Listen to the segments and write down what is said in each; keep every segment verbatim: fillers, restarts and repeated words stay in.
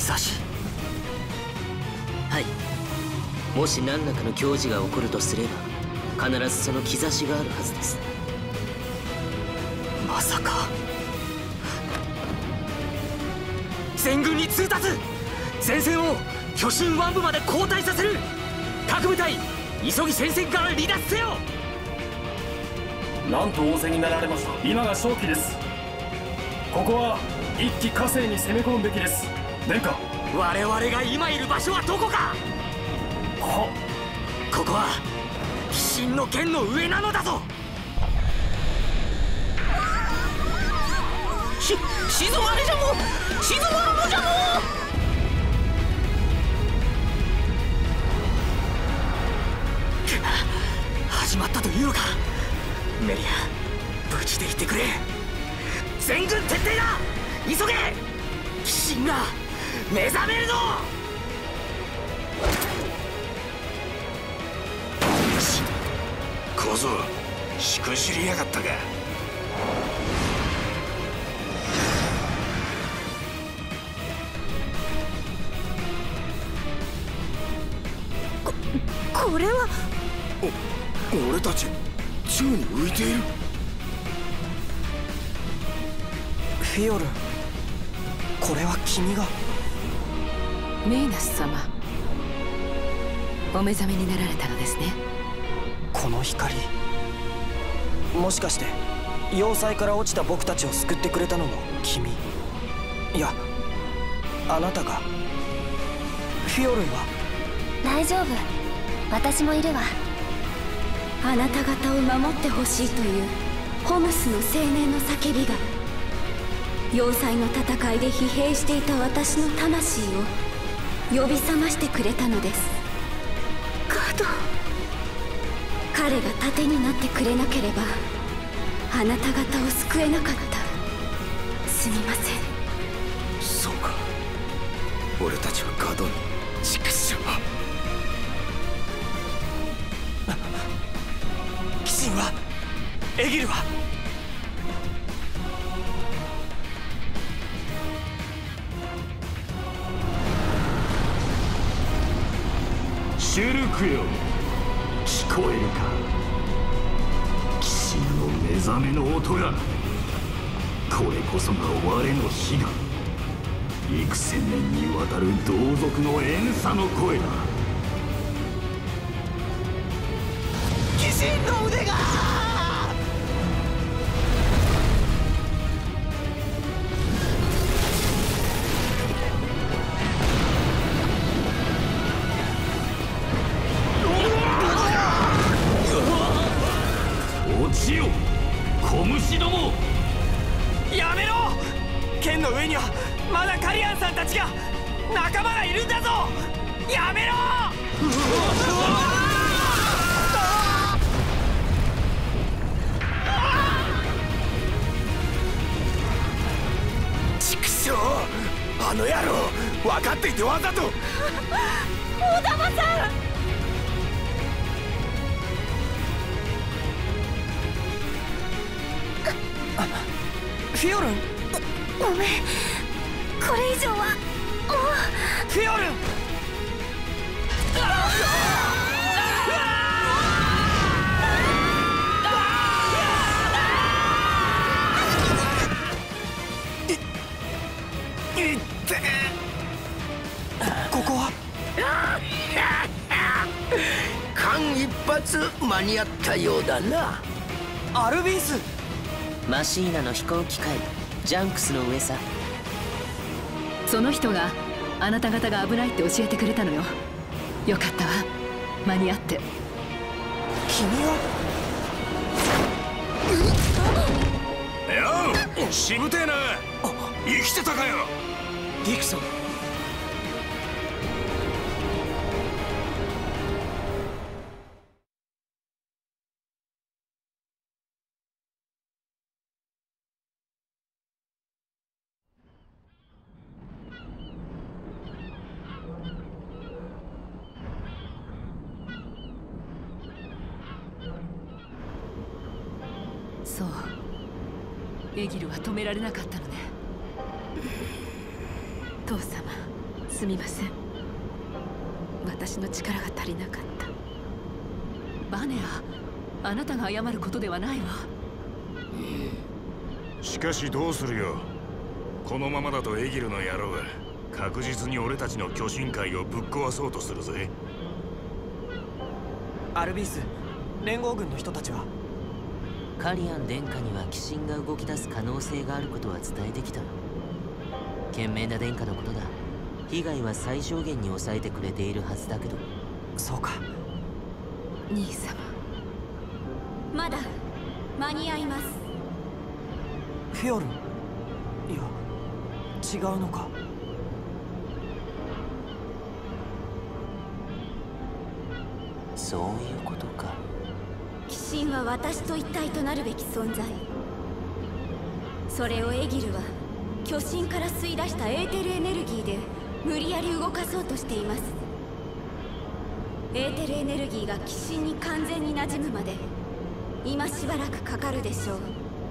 兆し。 はい。もし何らかの行事が起こるとすれば、必ずその兆しがあるはずです。 まさか全軍に通達、前線を巨神湾部まで後退させる。各部隊急ぎ戦線から離脱せよ。 なんと仰せになられました。今が勝機です。ここは一気火星に攻め込むべきです。殿下。 我々が今いる場所はどこか。 はここは鬼神の剣の上なのだぞ。 し静まれじゃも静まるのじゃも。 始まったというのか。メリア、無事でいてくれ。全軍徹底だ。急げ。鬼神が目覚めるぞ。 小僧、しくじりやがったか。 ここれは。 お俺たち宙に浮いている。 フィオルン、これは君が。 メイナス様、お目覚めになられたのですね。 この光、もしかして要塞から落ちた僕たちを救ってくれたのも君。いや、あなたが。フィオルンは。 大丈夫、私もいるわ。あなた方を守ってほしいというホムスの青年の叫びが、要塞の戦いで疲弊していた私の魂を呼び覚ましてくれたのです。カド、彼が盾になってくれなければあなた方を救えなかった。すみません。 そうか、俺たちはガドに。畜生。 鬼神は、エギルは。 シュルクよ、聞こえるか。鬼神の目覚めの音が。これこそが我の日だ。幾千年にわたる同族の怨嗟の声だ。 鬼神の腕が。 落ちよ、小虫ども。 やめろ。剣の上にはまだカリアンさんたちが、仲間がいるんだぞ。やめろ。 畜生、あの野郎、分かっていてわざと。 大玉さん。 フィオルン、 ごめん、これ以上はもう。 フィオルン。 いってここは。 間一髪間に合ったようだな。 アルビース。 マシーナの飛行機械ジャンクスの上さ。 その人があなた方が危ないって教えてくれたのよ。よかったわ、間に合って。 君よう、しぶてえな。生きてたかよ。 ディクソン。 そう、エギルは止められなかったのね。父様、 すみません。私の力が足りなかった。バネア、あなたが謝ることではないわ。 しかしどうするよ。このままだとエギルの野郎が確実に俺たちの巨神会をぶっ壊そうとするぜ。 アルビース、連合軍の人たちは？ カリアン殿下には鬼神が動き出す可能性があることは伝えてきた。賢明な殿下のことだ。被害は最小限に抑えてくれているはずだけど。 そうか。 兄様、 まだ間に合います。 フィオルン、いや違うのか。 そういうことか。 鬼神は私と一体となるべき存在。それをエギルは巨神から吸い出したエーテルエネルギーで無理やり動かそうとしています。エーテルエネルギーが鬼神に完全に馴染むまで今しばらくかかるでしょう。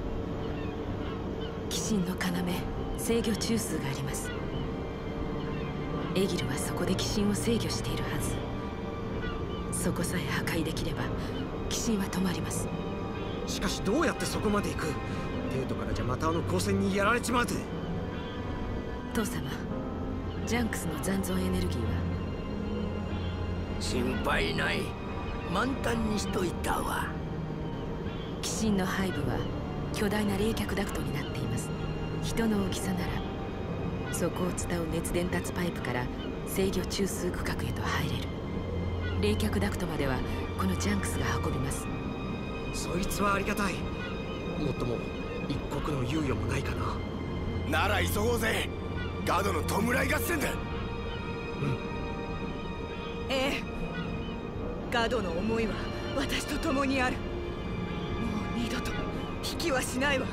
鬼神の要、制御中枢があります。エギルはそこで鬼神を制御しているはず。そこさえ破壊できれば鬼神は止まります。 しかしどうやってそこまで行く？帝都からじゃまたあの光線にやられちまうぜ。 父様、ジャンクスの残存エネルギーは？ 心配ない。満タンにしといたわ。 鬼神の背部は巨大な冷却ダクトになっています。人の大きさならそこを伝う熱伝達パイプから制御中枢区画へと入れる。冷却ダクトまではこのジャンクスが運びます。 そいつはありがたい。もっとも一刻の猶予もないかな。 なら急ごうぜ。ガドの弔い合戦だ。 うん。 ええ、ガドの思いは私と共にある。もう二度と引きはしないわ。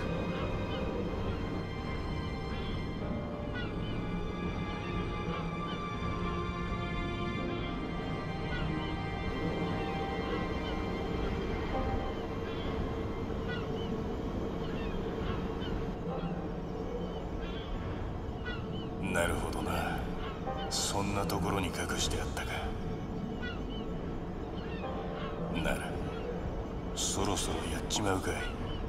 なるほどな。そんなところに隠してあったか。ならそろそろやっちまうかい。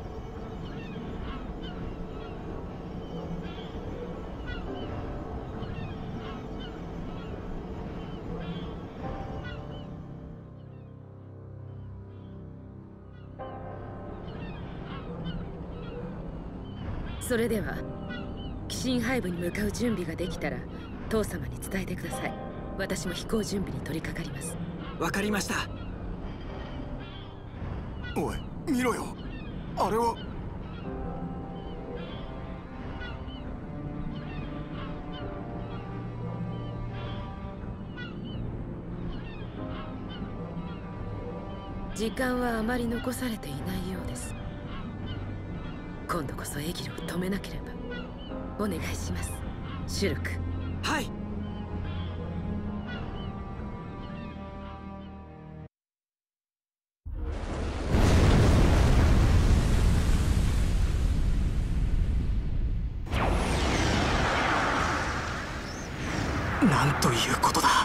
それでは鬼神背部に向かう準備ができたら父様に伝えてください。私も飛行準備に取り掛かります。 わかりました。 おい見ろよ、あれは。 時間はあまり残されていないようです。今度こそエギルを止めなければ。お願いします、シュルク。 はい。 なんということだ。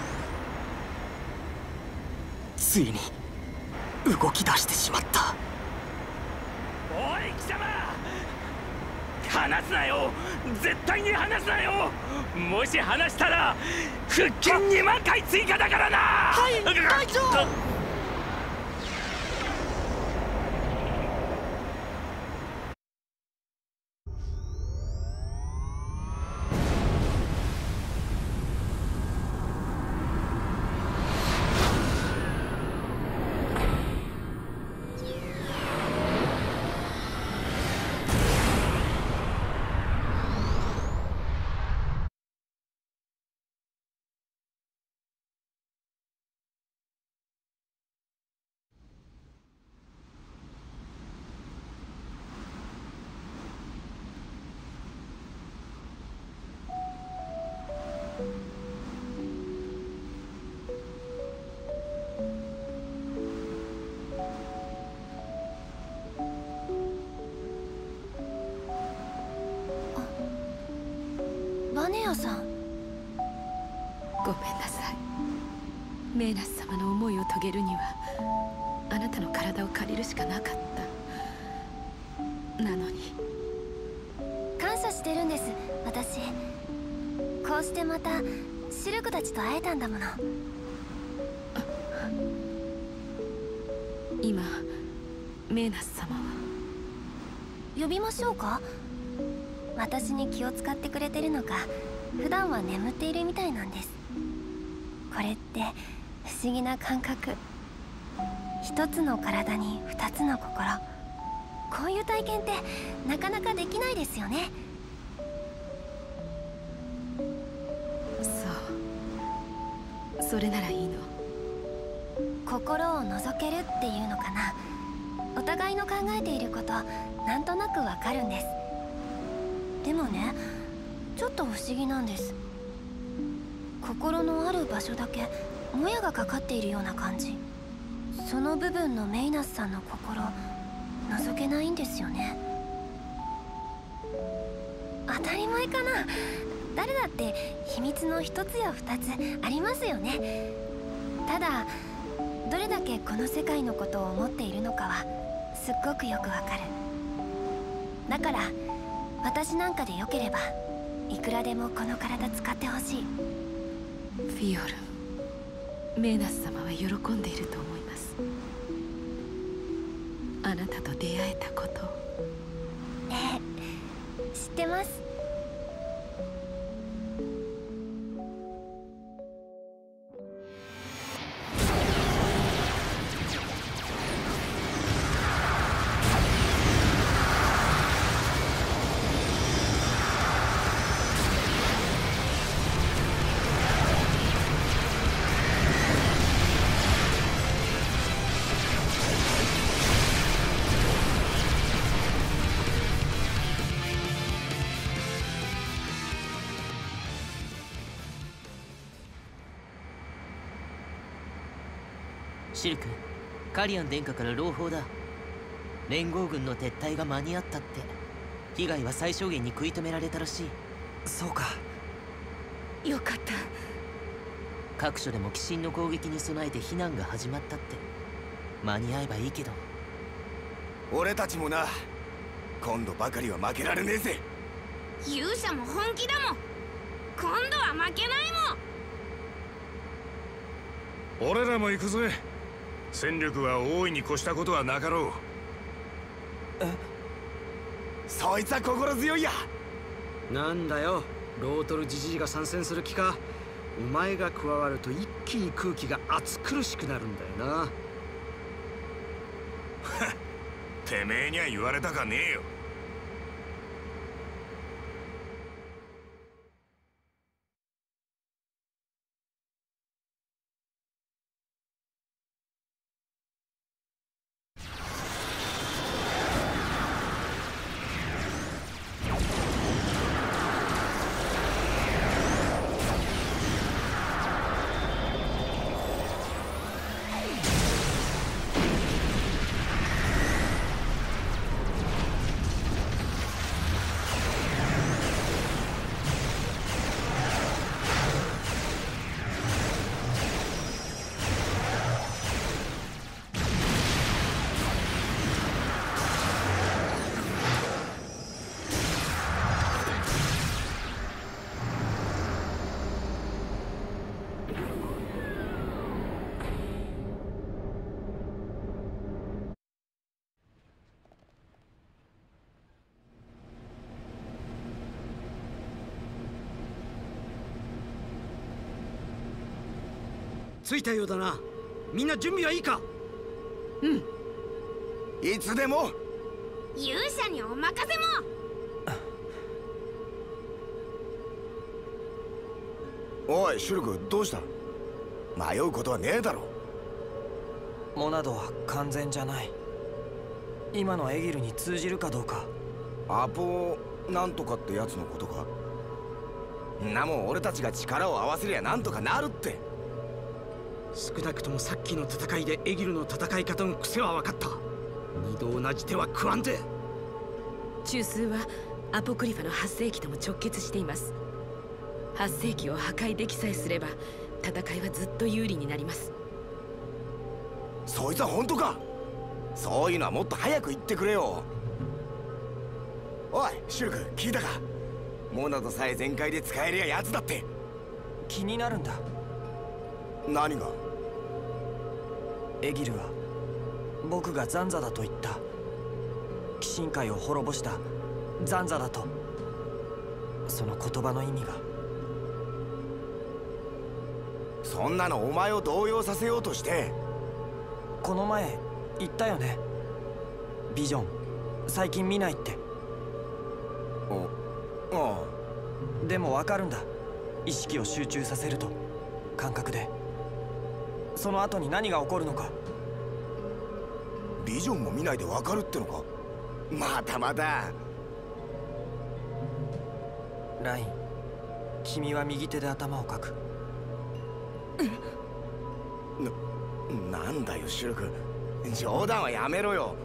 ついに動き出してしまった。 おい貴様、離すなよ、絶対に離すなよ。もし離したら腹筋にまんかい追加だからな。 はい、隊長。 バネアさん、 ごめんなさい。メーナス様の思いを遂げるにはあなたの体を借りるしかなかった。なのに感謝してるんです。私こうしてまたシルクたちと会えたんだもの。 今メーナス様は？ 呼びましょうか？私に気を使ってくれてるのか、普段は眠っているみたいなんです。これって不思議な感覚。一つの体に二つの心。こういう体験ってなかなかできないですよね。 そう、それならいいの。 心を覗けるっていうのかな。お互いの考えていることなんとなくわかるんです。でもね、ちょっと不思議なんです。心のある場所だけもやがかかっているような感じ。その部分のメイナスさんの心覗けないんですよね。当たり前かな。誰だって秘密の一つや二つありますよね。ただどれだけこの世界のことを思っているのかはすっごくよくわかる。だから私なんかでよければいくらでもこの体使ってほしい。 フィオルン、メーナス様は喜んでいると思います。あなたと出会えたこと。 ええ、知ってます。 シルク、カリアン殿下から朗報だ。連合軍の撤退が間に合ったって。被害は最小限に食い止められたらしい。 そうか、 よかった。 各所でも鬼神の攻撃に備えて避難が始まったって。間に合えばいいけど。 俺たちもな、今度ばかりは負けられねえぜ。 勇者も本気だもん。今度は負けないもん。 俺らも行くぜ。戦力は大いに越したことはなかろう。 え、そいつは心強いや。 なんだよ、ロートルジジイが参戦する気か。お前が加わると一気に空気が暑苦しくなるんだよな。 てめえには言われたかねえよ。 着いたようだな。みんな準備はいいか？ うん。 いつでも。 勇者にお任せも。 おいシュルク、どうした？迷うことはねえだろ。 モナドは完全じゃない。今のエギルに通じるかどうか。 アポなんとかってやつのことか？んなもん俺たちが力を合わせりゃなんとかなるって。 少なくともさっきの戦いでエギルの戦い方の癖は分かった。二度同じ手は食わんで。 中枢はアポクリファの発生期とも直結しています。 はっ世紀を破壊できさえすれば戦いはずっと有利になります。 そいつは本当か？そういうのはもっと早く言ってくれよ。おいシュルク、聞いたか？モナドさえ全開で使えりゃやつだって。 気になるんだ。 何が？ エギルは僕がザンザだと言った。鬼神界を滅ぼしたザンザだと。その言葉の意味が。 そんなのお前を動揺させようとして。 この前言ったよね。ビジョン最近見ないって。 おああ。でもわかるんだ。意識を集中させると感覚で。その後に何が起こるのか。 ビジョンも見ないでわかるってのか？またまた。 ライン、君は右手で頭をかく。 な、なんだよシュルク、冗談はやめろよ。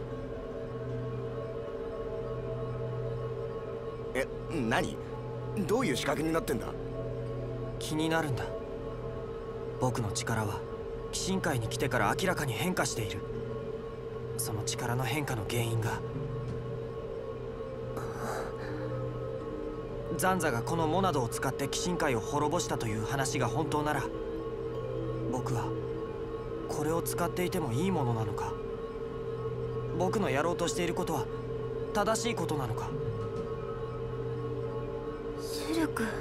え、何？どういう仕掛けになってんだ？ 気になるんだ。僕の力は鬼神界に来てから明らかに変化している。その力の変化の原因がザンザがこのモナドを使って鬼神界を滅ぼしたという話が本当なら、僕はこれを使っていてもいいものなのか。僕のやろうとしていることは正しいことなのか。 シュルク。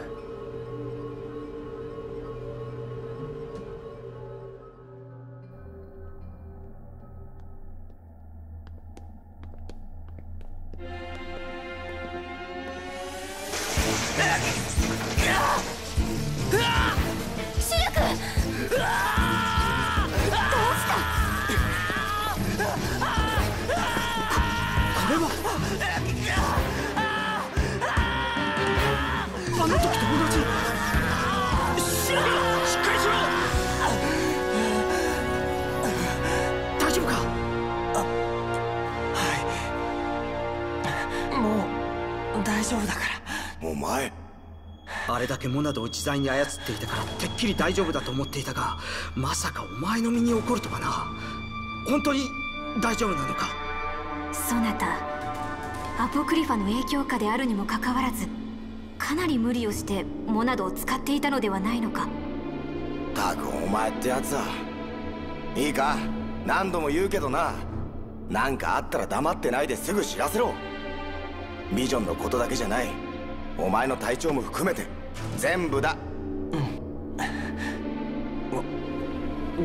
あれだけモナドを自在に操っていたからてっきり大丈夫だと思っていたが、まさかお前の身に起こるとはな。本当に大丈夫なのか？ そなた、アポクリファの影響下であるにもかかわらず、かなり無理をしてモナドを使っていたのではないのか。 たくお前ってやつは。いいか、何度も言うけどな、何かあったら黙ってないですぐ知らせろ。ビジョンのことだけじゃない、お前の体調も含めて全部だ。 うん。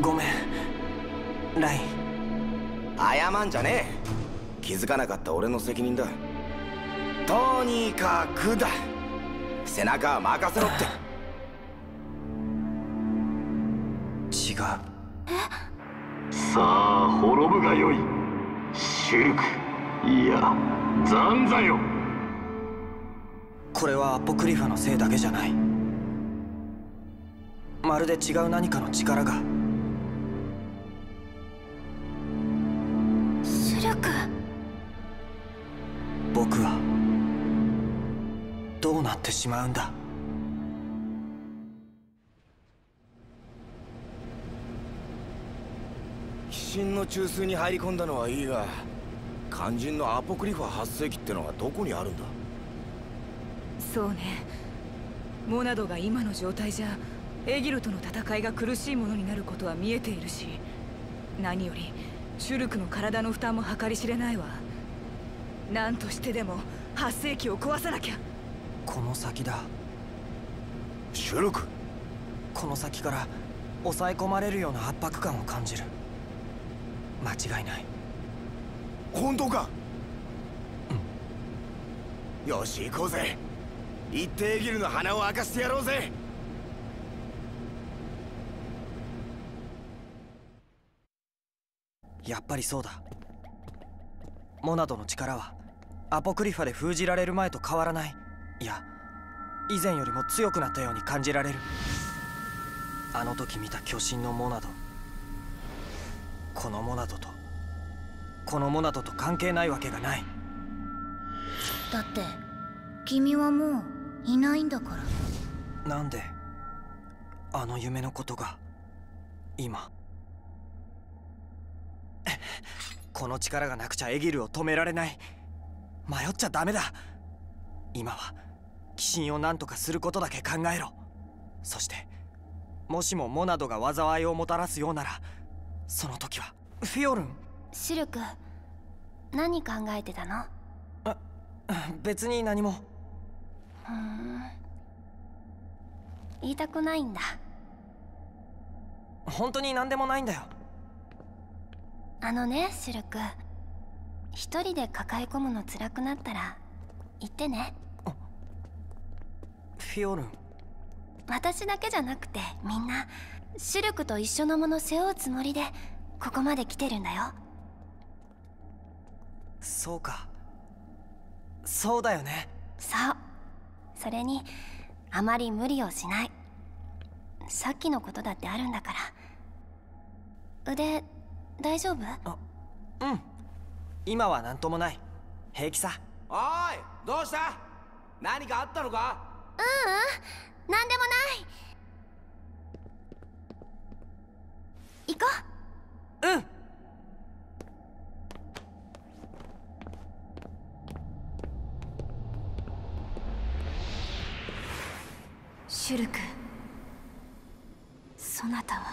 ご、ごめんライン。 謝んじゃねえ。気づかなかった俺の責任だ。とにかくだ、背中は任せろって。 違う。 さあ滅ぶがよい、シュルク、いやザンザよ。 これはアポクリファのせいだけじゃない。まるで違う何かの力が。 シュルク。 僕はどうなってしまうんだ。 鬼神の中枢に入り込んだのはいいが、肝心のアポクリファはっ世紀ってのはどこにあるんだ？ そうね、モナドが今の状態じゃエギルとの戦いが苦しいものになることは見えているし、何よりシュルクの体の負担も計り知れないわ。何としてでもはっ世紀を壊さなきゃ。 この先だ。 シュルク。 この先から抑え込まれるような圧迫感を感じる。間違いない。 本当か？うん。よし行こうぜ。行ってエギルの鼻を明かしてやろうぜ。 やっぱりそうだ。モナドの力はアポクリファで封じられる前と変わらない。いや、以前よりも強くなったように感じられる。あの時見た巨神のモナド、このモナドとこのモナドと関係ないわけがない。 だって君はもういないんだから。 なんであの夢のことが今。この力がなくちゃエギルを止められない。迷っちゃダメだ。今は鬼神を何とかすることだけ考えろ。そしてもしもモナドが災いをもたらすようなら、その時はフィオルン。 シルク、何考えてたの？ あ、別に何も。 ふーん、言いたくないんだ。 本当に何でもないんだよ。 あのね、シルク、一人で抱え込むの辛くなったら言ってね。 フィオルン。 私だけじゃなくてみんなシルクと一緒のもの背負うつもりでここまで来てるんだよ。 そうか、そうだよね。 そう。それにあまり無理をしない。さっきのことだってあるんだから。腕大丈夫？ あ、うん、今は何ともない。平気さ。 おい、どうした？何かあったのか？ ううん、何でもない。行こう。うん。 シュルク、そなたは。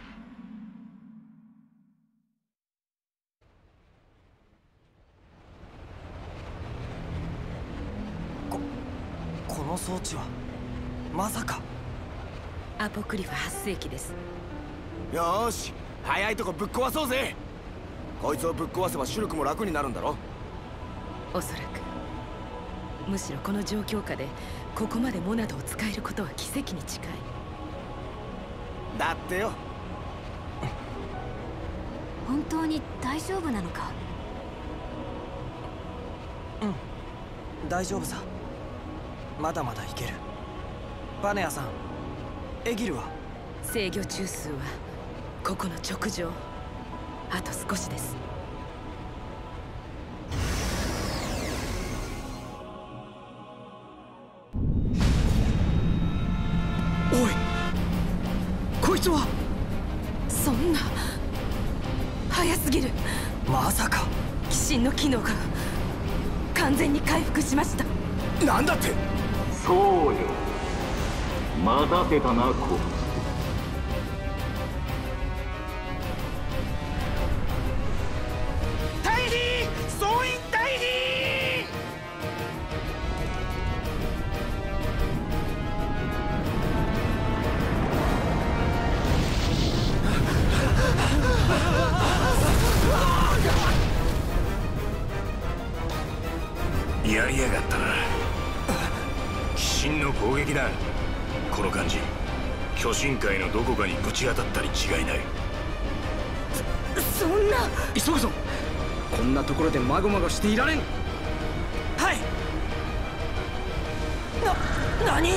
ここの装置はまさか。 アポクリフはっ世紀です。 よーし、早いとこぶっ壊そうぜ。こいつをぶっ壊せばシュルクも楽になるんだろ。 おそらく。むしろこの状況下でここまでモナドを使えることは奇跡に近い。 だってよ。 本当に大丈夫なのか？ うん、大丈夫さ。まだまだいける。バネアさん、エギルは？ 制御中枢はここの直上。あと少しです。 おい、こいつは。 そんな早すぎる。 まさか鬼神の機能が完全に回復しました。 なんだって？ そうよ、待たせたな、こ大義総員大義。やりやがったな。鬼神の攻撃だ。この感じ、巨神界のどこかにぶち当たったに違いない。 そんな。急ぐぞ。こんなところでまごまごしていられん。 はい。な、何？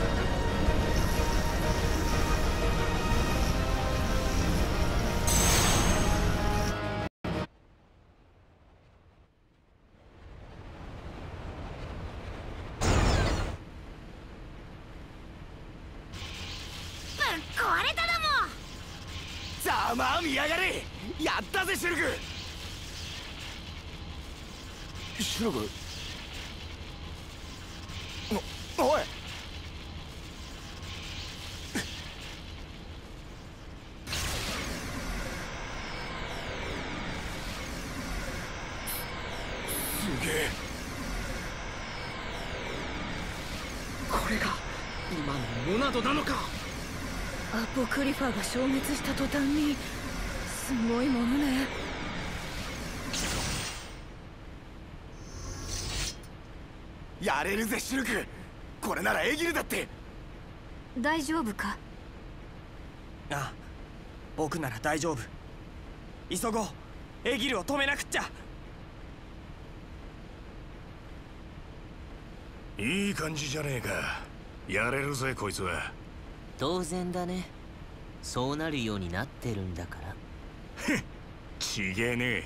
壊れただも。 ざまあ見やがれ。やったぜシュルク。シュルク、おおい。すげえ。 これが今のモナドなのか。 アポクリファが消滅した途端にすごいものね。 やれるぜシュルク。これならエギルだって。 大丈夫か？ ああ、僕なら大丈夫。急ごう。エギルを止めなくっちゃ。 いい感じじゃねえか。やれるぜこいつは。 当然だね。そうなるようになってるんだから。 ふっ、ちげえね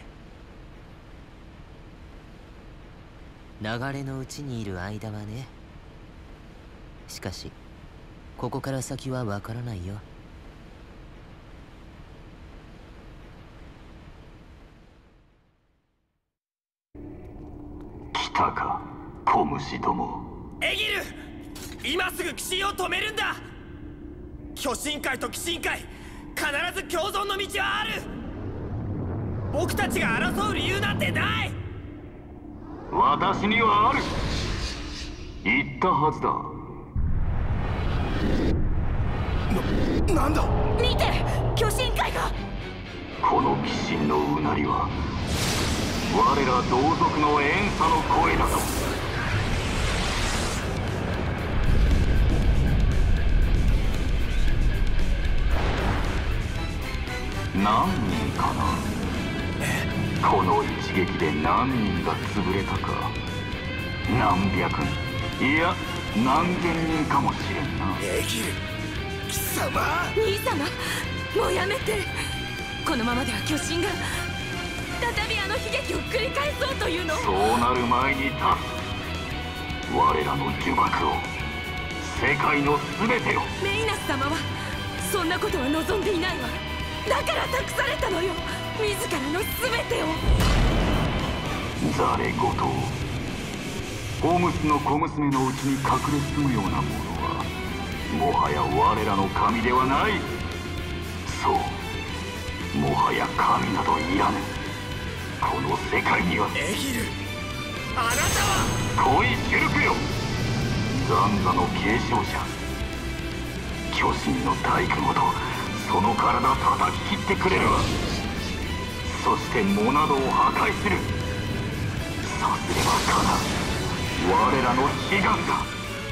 え。流れのうちにいる間はね。しかしここから先はわからないよ。 来たか、小虫ども。 エギル、今すぐ鬼神を止めるんだ。巨神会と鬼神会、必ず共存の道はある。僕たちが争う理由なんてない。 私にはある。言ったはずだ。 な、なんだ。 見て、巨神会が。 この鬼神のうなりは我ら同族の怨嗟の声だぞ。何人かな。この一撃で何人が潰れたか。何百人、いや何千人かもしれんな。 エギル、貴様。 兄様、もうやめて。このままでは巨神が再びあの悲劇を繰り返そうというの。 そうなる前に立つ我らの呪縛を、世界の全てを。 メイナス様はそんなことは望んでいないわ。だから託されたのよ、自らの全てを。 ざれ言を。ホームスの小娘のうちに隠れ住むようなものはもはや我らの神ではない。そう、もはや神などいらぬ。この世界には。 エギル、あなたは。 恋シュルクよ、ザンザの継承者。巨神の大工ごとその体叩き切ってくれるわ。そしてモナドを破壊する。さすればかなう我らの悲願が。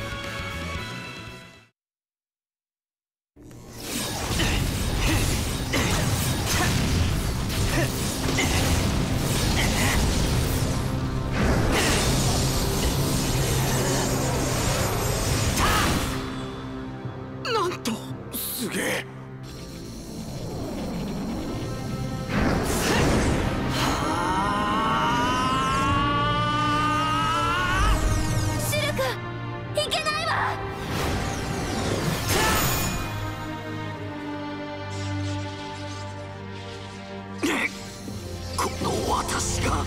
なんとすげえ。私が。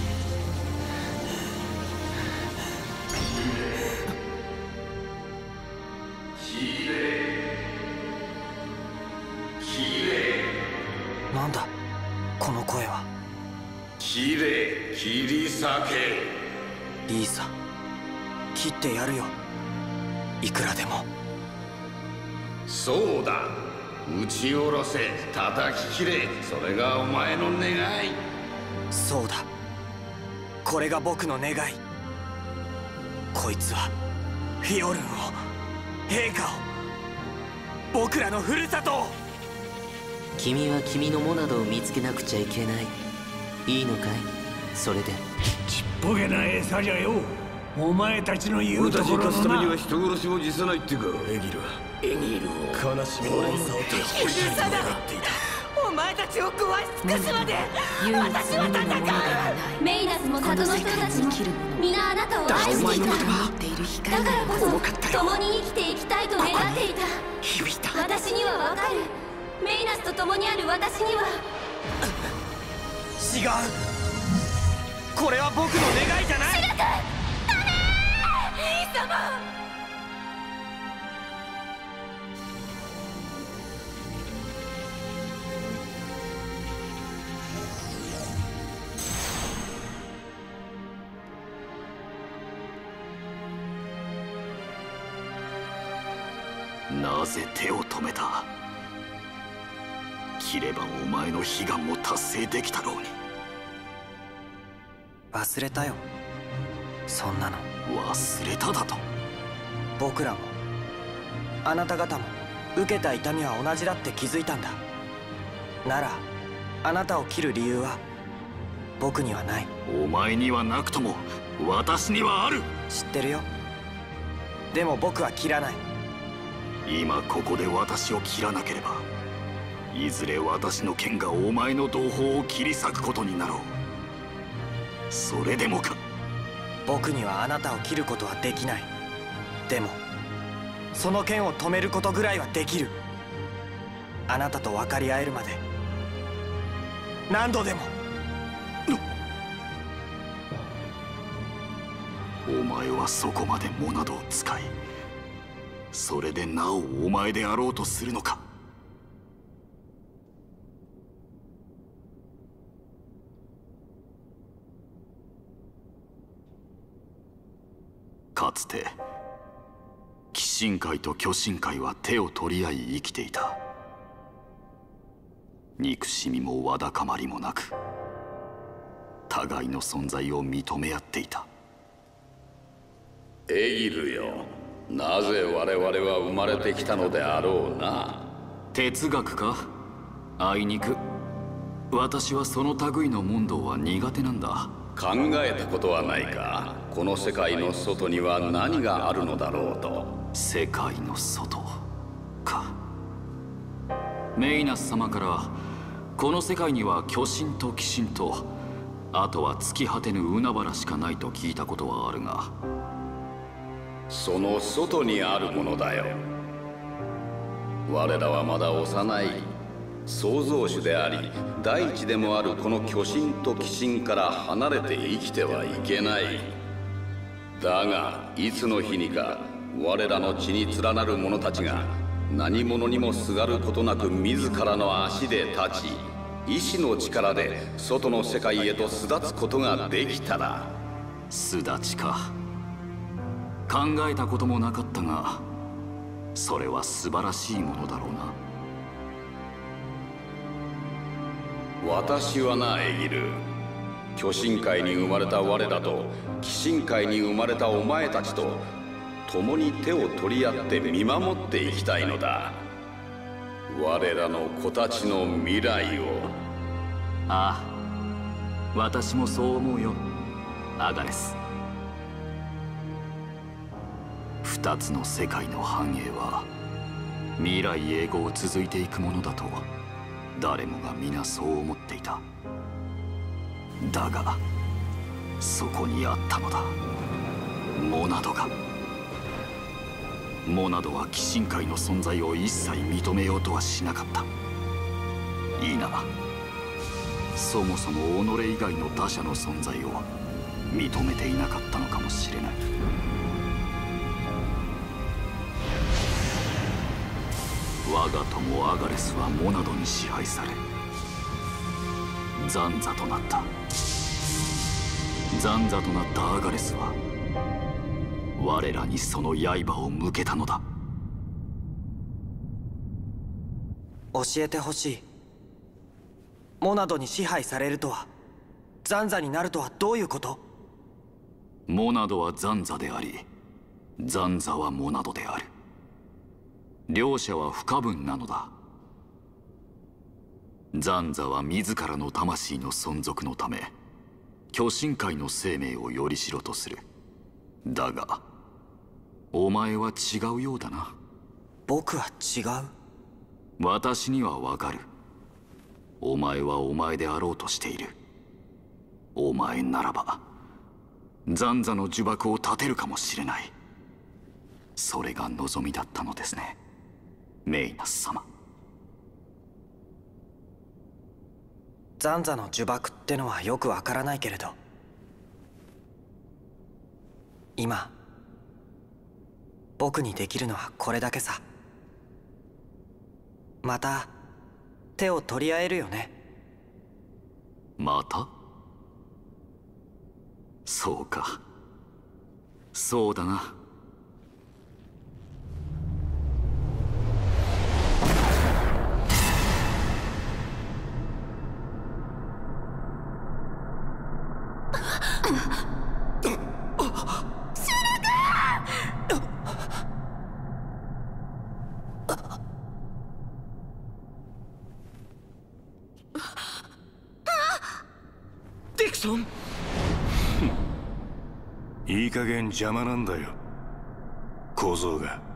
なんだこの声は。 切れ、切り裂け。 いいさ、切ってやるよ、いくらでも。 そうだ、撃ち下ろせ、叩き切れ、それがお前の願い。 そうだ、これが僕の願い。こいつはフィオルンを、陛下を、僕らのふるさとを。 君は君のモナドを見つけなくちゃいけない。いいのかい、それで。 ちっぽけな餌じゃよ、お前たちの言うところのな。俺たち生かすためには人殺しも辞さないっていうか。エギルはエギルを悲しみの連鎖を手に許さない。お前たちを壊し尽くすまで私は戦う。 メイナスも里の人たちも皆あなたを愛していた。だからこそ共に生きていきたいと願っていた。私にはわかる。メイナスと共にある私には。 違う、これは僕の願いじゃない。 シルク、ダメー。兄様。 なぜ手を止めた。切ればお前の悲願も達成できたろうに。 忘れたよ、そんなの。 忘れただと。 僕らもあなた方も受けた痛みは同じだって気づいたんだ。ならあなたを切る理由は僕にはない。 お前にはなくとも私にはある。 知ってるよ。でも僕は切らない。 今ここで私を切らなければ、いずれ私の剣がお前の同胞を切り裂くことになろう。それでもか。 僕にはあなたを切ることはできない。でもその剣を止めることぐらいはできる。あなたと分かり合えるまで何度でも。 お前はそこまでモナドを使い、それでなおお前であろうとするのか。かつて鬼神界と巨神界は手を取り合い生きていた。憎しみもわだかまりもなく、互いの存在を認め合っていた。 エギルよ、なぜ我々は生まれてきたのであろうな。 哲学か。あいにく私はその類の問答は苦手なんだ。 考えたことはないか。この世界の外には何があるのだろうと。 世界の外か。メイナス様からこの世界には巨神と鬼神と、あとは尽き果てぬ海原しかないと聞いたことはあるが、 その外にあるものだよ。我らはまだ幼い創造主であり大地でもあるこの巨神と鬼神から離れて生きてはいけない。だがいつの日にか我らの血に連なる者たちが何者にもすがることなく自らの足で立ち、意志の力で外の世界へと巣立つことができたら。 巣立ちか。考えたこともなかったが、それは素晴らしいものだろうな。 私はな、エギル、巨神界に生まれた我らと鬼神界に生まれたお前たちと共に手を取り合って見守っていきたいのだ。我らの子たちの未来を。 ああ、私もそう思うよ、アガレス。二つの世界の繁栄は未来永劫続いていくものだと誰もが皆そう思っていた。だがそこにあったのだ、モナドが。モナドは鬼神界の存在を一切認めようとはしなかった。いいな、そもそも己以外の他者の存在を認めていなかったのかもしれない。我が友アガレスはモナドに支配されザンザとなった。ザンザとなったアガレスは我らにその刃を向けたのだ。 教えてほしい。モナドに支配されるとは、ザンザになるとはどういうこと？ モナドはザンザであり、ザンザはモナドである。両者は不可分なのだ。ザンザは自らの魂の存続のため巨神界の生命をよりしろとする。だがお前は違うようだな。 僕は違う？ 私にはわかる。お前はお前であろうとしている。お前ならばザンザの呪縛を立てるかもしれない。それが望みだったのですね、メイナス様。 ザンザの呪縛ってのはよくわからないけれど、今僕にできるのはこれだけさ。また手を取り合えるよね。 また？そうか、そうだな。 デクソンいい加減邪魔なんだよ、小僧が。